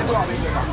多少没给吧？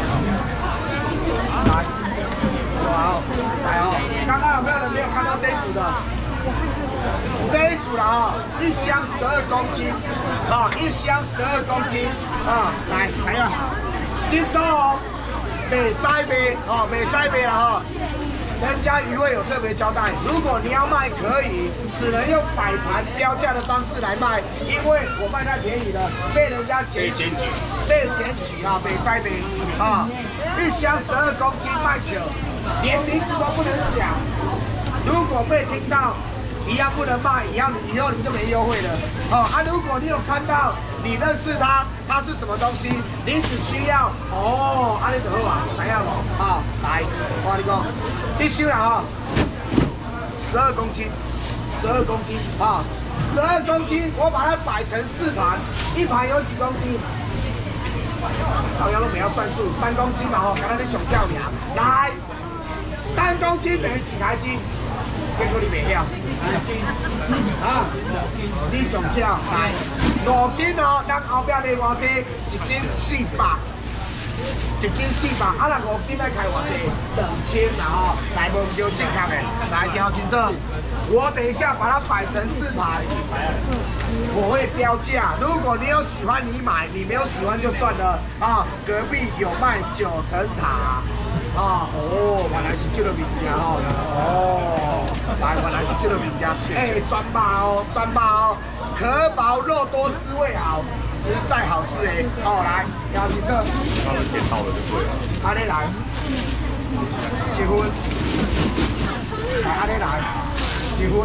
来，好，来哦！刚刚有没有人没有看到这一组的？这一组了啊，一箱12公斤，啊，一箱12公斤，啊，来啊，金州哦，北塞杯哦，北塞杯了哈。人家鱼会有特别交代，如果你要卖可以，只能用摆盘标价的方式来卖，因为我卖太便宜了，被人家检举，被检举啊，北塞杯啊，一箱12公斤卖球，连名字都不能讲，如果被听到。一样不能卖，以后你就没优惠了。哦啊，如果你有看到，你认识它，它是什么东西，你只需要哦，安尼就好啊，知影无？啊，来，我跟你讲，这收啦哈，12公斤，12公斤啊，12公斤，我把它摆成4盘，一盘有几公斤？好像都不要算数，3公斤嘛吼，刚才你上跳尔，来，3公斤等于几台斤？结果你袂晓。啊，你上跳来5斤哦，咱后壁卖偌济？1斤400，1斤400，啊，那5斤要开偌济？2000啦吼，来无唔对正确的，来调清楚。我等一下把它摆成4盘，我会标价。如果你有喜欢你买，你没有喜欢就算了啊。隔壁有卖9层塔。啊哦，原来是这个物件哦，哦，来，原来是这个物件，哎，专霸哦，专霸哦，壳薄肉多，滋味好，实在好吃哎，哦，来，邀请这， 他们点到了就对了， 阿你来，结婚，来阿你来，结婚，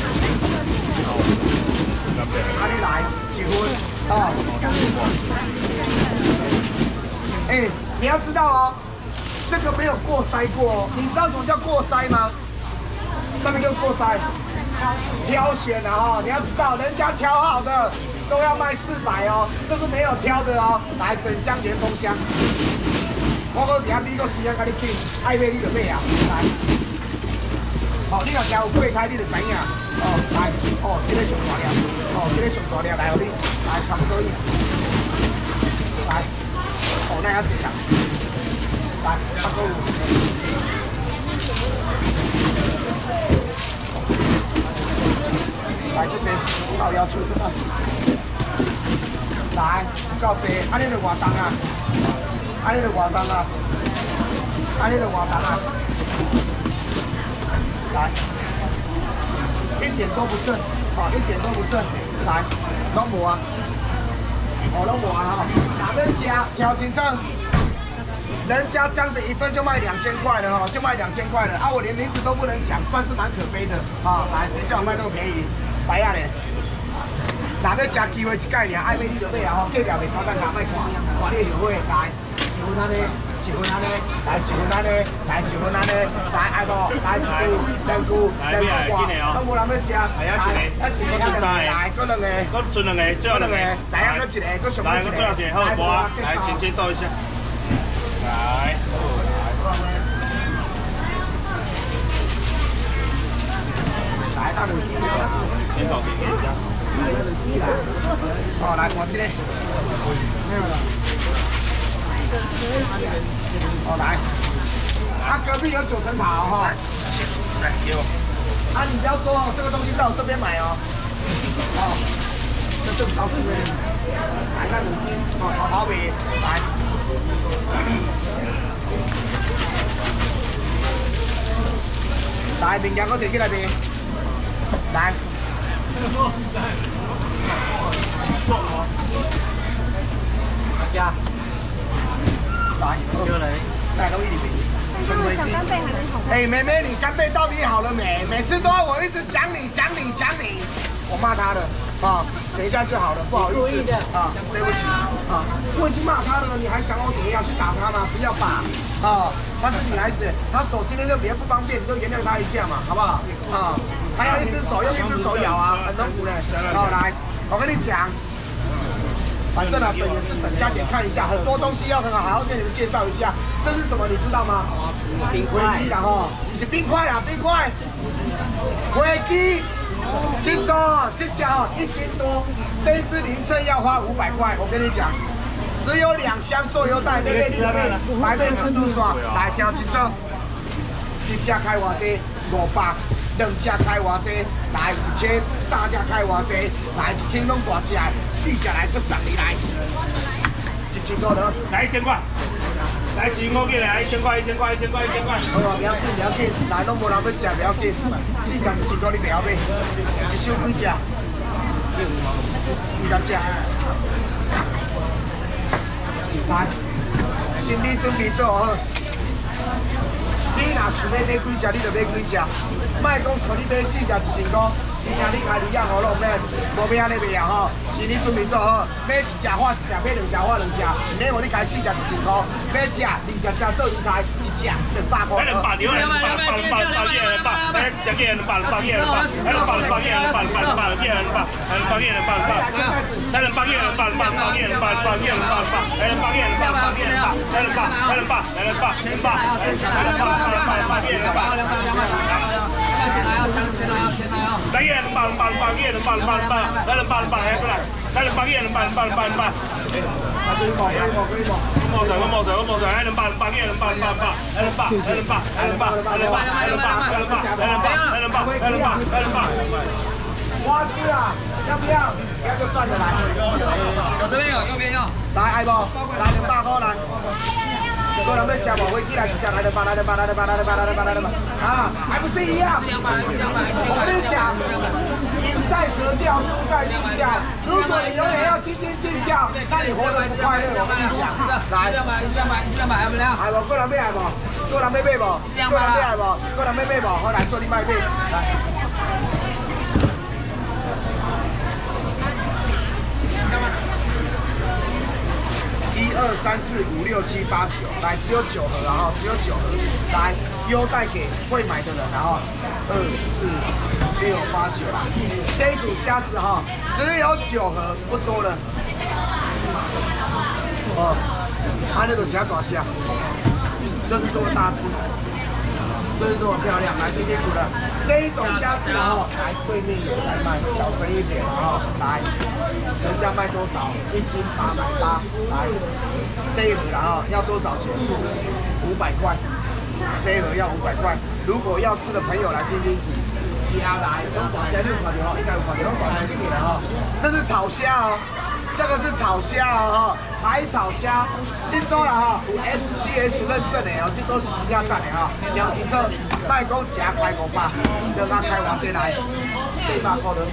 阿你来，结婚，哦，哎，你要知道哦。这个没有过筛过哦，你知道什么叫过筛吗？上面就过筛，挑选的哦，你要知道，人家挑好的都要卖400哦，这是没有挑的哦。来，整箱连封箱，我搁底下美国时间给你订，爱买你就买啊，来，哦，你若条有柜台，你就知影，哦，来，哦，这个上大粒，哦，这个上大粒，来，你，来，差不多意思，来，哦，那要怎样？来，差不多。来，这边到要求是吧？来，够济，安尼就偌重啊？安尼就偌重啊？安尼就偌重啊？来，一点都不剩，哦，一点都不剩。来，拢无啊？哦，拢无啊哈？哪边加？挑清楚。人家这样子1份就卖2000块了哈，就卖2000块了啊！我连名字都不能讲，算是蛮可悲的啊！来，谁叫我卖那么便宜？白啊咧！哪要吃机会一概念，爱买你就买啊！吼，计条袂超单价，卖看，看你就会来1份安尼，1份安尼，来1份安尼，来1份安尼，来爱无？来1句、2句、2句，都无人要吃。来啊，一个，出3个，来，搁2个，搁剩2个，最后2个，来啊，搁1个，搁上1个，来，最后1个，好，无啊，来，请先照一下。来，来，大拇指，先找点点一下。哦，来，我这里。哦，来。啊，隔壁有9层塔哦，哈。谢谢，来给我。啊，你不要说哦，这个东西在我这边买哦。哦，这正招数的。来，大拇指，哦，好比，来。来，面镜嗰條機裏邊，來。呀，來，叫你，來到一邊。 小干贝还没好看。 哎，妹妹，你干贝到底好了没？每次都要我一直讲你，我骂他了啊！等一下就好了，不好意思啊，对不起啊，我已经骂他了，你还想我怎么样去打他吗？不要吧啊！她是女孩子，她手今天就比较不方便，你就原谅她一下嘛，好不好？啊，还要一只手用一只手咬啊，很痛苦嘞。好，来，我跟你讲。反正呢，本也是等加减看一下，很多东西要很好好跟你们介绍一下。这是什么？你知道吗？冰块啦吼，不是冰块啦，冰块。飞机，这种这家哦1斤多，这一只凌晨要花500块。我跟你讲， 只有2箱做优待，对不对？白面纯度刷，来听清楚，一只开偌济？500，2只开偌济？来1000，3只开偌济？来1000拢大只，4只来，搁送你来，1000多了， 来1000块。 来15个来1000块，1000块，1000块，1000块。 好啊，不要紧，不要紧，来拢无人要食，不要紧。4只1000块你不要买，一箱几只？20只。来，心理准备做好。你若想要买几只，你就买几只。莫讲说你买4只1000块，真正你家己养好了免，无要安尼卖啊吼。心理准备做好，买1只花1只，买2只花2只。唔免我你家4只1000块，买只20只做2台，1只200块。 来200，你好200，来1只给200，200给200，来200给200，200给200，来200给200，来200给200，200给200，200给200，来200给200，200给200，来200，来200，来200，来200，200，给200，200给200，来200，200来过来，来200给200，200，200，200。我冇水，来200，200给200，200，来200，200，200， 花枝啊，要不要？要就算了来。 我这边有，右边要。 来，爱不？来200块来。有人要吃无？飞机来1只，来200，来200，来200，来200，来200，来200。啊，还不是一样？我跟你讲，赢在格调，输在计较。如果你永远要斤斤计较，那你活得不快乐。我跟你讲，来，100，还不了？还无？个人要爱无？个人要买无？个人要爱无？个人要买无？好来，做你卖买。来。 1、2、3、4、5、6、7、8、9，来，只有9盒，然后只有9盒，来，优待给会买的人，然后2、4、6、8、9啦。这一组虾子哈，只有9盒，不多了。哦，它那种虾大只，就是这么大只，就是这么漂亮。来，听清楚了，这一种虾子哈，来对面有在卖，小声一点啊，来。 人家卖多少？1斤880，来，这一盒然后要多少钱？500块，这一盒要500块。如果要吃的朋友来听清楚，加来，拢大家6块钱哦，应该有块钱，拢大家这个了哈。这是炒虾哦，这个是炒虾哦哈，海草虾，这组啦哈有 SGS 认证的哦，这都是真正赞的哈。了清楚，卖讲吃开500，让他开偌济来，800块的。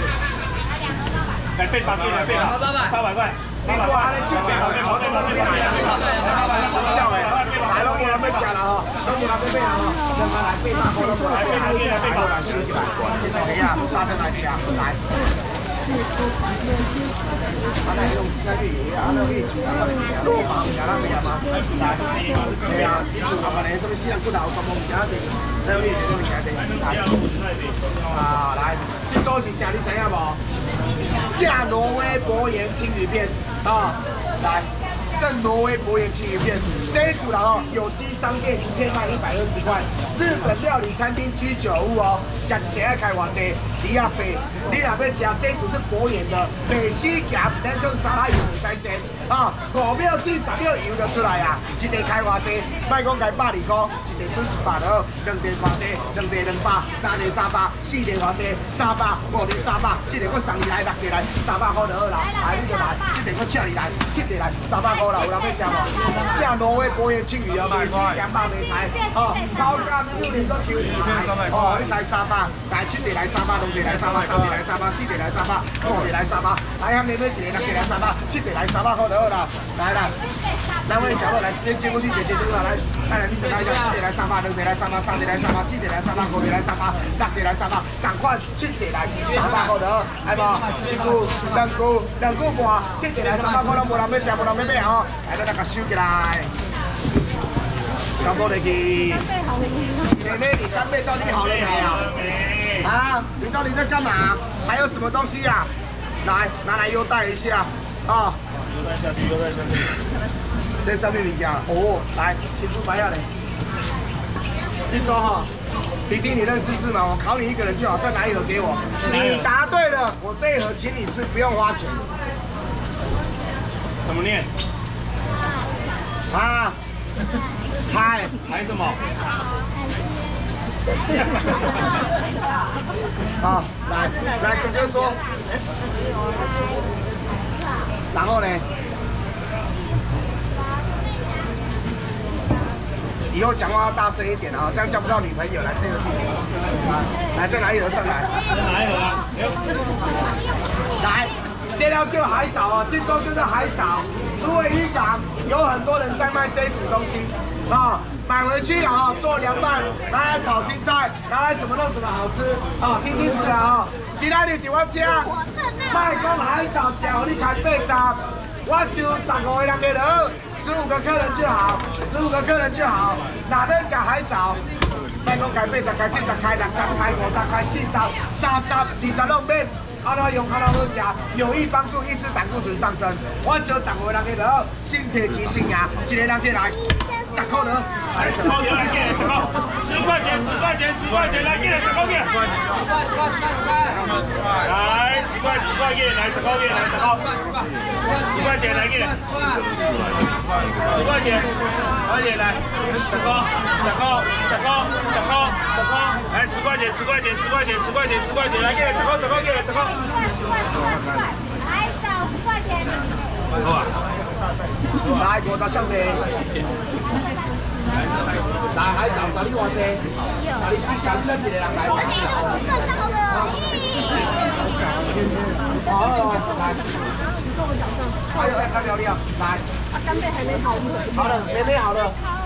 来800块，来800块。 你做安尼700块，好对对对，笑诶，来拢无人要吃啦吼，拢无人要买啦吼，让他来800块都无人买，来收起来，这种虾大家来吃，来。啊，那种那个鱼啊，那个鱼煮啊，肉房吃那个嘛，来，对啊，你煮啊，那什么西洋骨头、什么物件的，那个鱼那个吃的，来，啊，来，这都是啥？你知影无？ 价挪威博盐青鱼片啊，来，正挪威博盐青鱼片这一组了哦，有机商店一片卖120块，日本料理餐厅居酒屋哦，吃一个要开偌济？2啊倍，你若要吃这一组是博盐的，美西夹咱跟沙拉油唔使煎啊，5秒至10秒油就出来啊，一个开偌济？卖讲开120块，一个准100了，2个偌济？2个200，3个300，4个偌济？300，5个300，这个我送你来6个来，300块就好啦，来你就来，这个我请你来，7个来，300块啦，有人要吃无？吃挪威博盐青鱼哦，美西夹爆梅菜，哦，高干榴莲都 Q 排，哦，你来300，来7个来300，2个来300，3个来300，4个来300，5个来300，来下面买一个6个来300，7个来300块就好啦，来啦。 来，我们角落来，直接接过去，姐姐就来，来，你等他一下，7个来300，2个来300，3个来300，4个来300，5个来300，6个来300，赶快7个来300块就好，来无？1股、2股、2股半，7个来300块，拢无人要吃，无人要买吼，来，咱甲收起来。干不得去？妹妹，你干贝到底好了没有？啊，你到底在干嘛？还有什么东西呀？来，拿来优待一下，啊。 优待下去，优待下去。 这上面物件哦，来，辛苦白下嘞。记住哈，弟弟你认识字吗？我考你一个人就好，再拿一盒给我。你答对了，我这一盒请你吃，不用花钱。 怎么念？ 啊，海海什么？ 好，来，哥哥说。然后呢？以后讲话要大声一点啊，这样交不到女朋友。来，这个镜头，来，再拿一盒上来。 哪一盒啊？ 来，这条叫海藻啊，这种就是海藻。竹围渔港有很多人在卖这一组东西啊，买回去啊做凉拌，拿来炒青菜，拿来怎么弄怎么好吃啊！听清楚了啊！今仔日在我家，卖讲海藻饺，你开8十，我收15个人给了，15个客人就好，15个客人就好。哪边讲海藻？卖讲开8十，开70，开60，开50，开40，30，20拢免。看到用看到好食，有意帮助抑制胆固醇上升。我招10个人去落，身体极新牙，一个人去来，10块了。 来，10块来给10块，10块钱，10块钱，10块钱来给10块钱。来，10块，10块给，来10块给，来10块，10块钱来给，10块钱，而且来10块，10块，来10块钱，10块钱，10块钱，10块钱，10块钱来给10块，10块给10块。 海藻10块钱。 好啊。 来50兄弟。来海藻找你偌济？找你4角，你一个人来。 我给我赚到了。 好了，来。还有要看料理啊，来。 干贝还没好。 好了，妹妹好了。